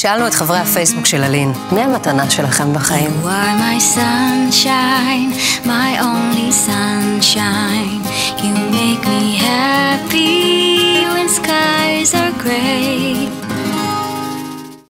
שאלנו את חברי הפייסבוק של אלין, מי המתנה שלכם בחיים? You are my sunshine, my only sunshine.